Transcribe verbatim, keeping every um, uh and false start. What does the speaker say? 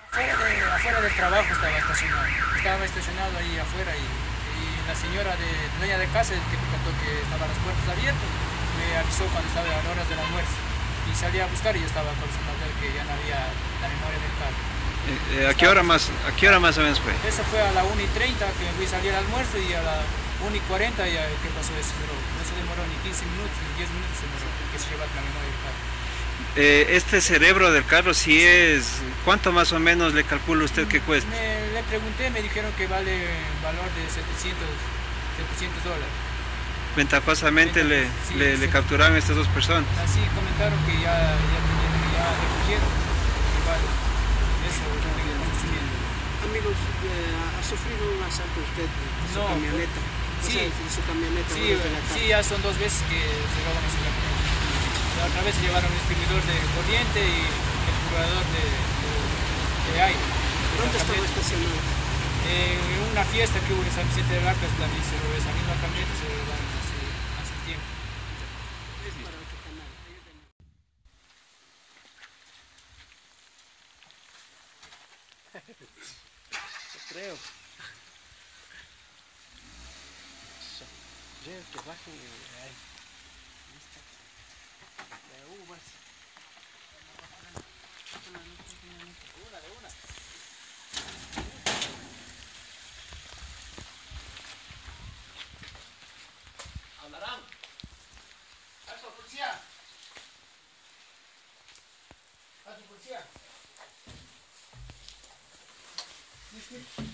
Fuera de, afuera del trabajo estaba estacionado. Estaba estacionado ahí afuera y, y la señora de, dueña de casa que me contó que estaban las puertas abiertas, me avisó cuando estaba a horas del almuerzo. Y salí a buscar y yo estaba comenzando a ver que ya no había la memoria del carro. Eh, eh, ¿a qué hora más, a qué hora más o menos fue? Eso fue a la una y treinta que me fui a salir al almuerzo y a la una y cuarenta ya que pasó eso. Pero no se demoró ni quince minutos, ni diez minutos se demoró que se llevara la memoria del carro. Eh, este cerebro del carro, si es, ¿cuánto más o menos le calcula usted que cuesta? Me, le pregunté, me dijeron que vale valor de setecientos dólares. Ventajosamente le, Sí, le, sí. le capturaron a estas dos personas. Así comentaron que ya, ya, tenían, que ya recogieron. Igual, eso es lo que estamos subiendo. Amigos, eh, ¿ha sufrido un asalto usted de su No, camioneta? O sí, sea, de su camioneta. sí, o desde la sí, calle. ya son dos veces que se roban ese camioneta. La otra vez se llevaron el distribuidor de corriente y el curador de, de, de aire. ¿Dónde estaba estacionado? En una fiesta que hubo en San Vicente de Lacas también se robó esa misma camioneta, se robaron hace, hace tiempo. Es para otro canal. Ayúdenme. Creo. Eso. Ya, que bajen ahí. Listo. De uvas. Una, de una. Hablarán. Eso, policía. Eso, policía.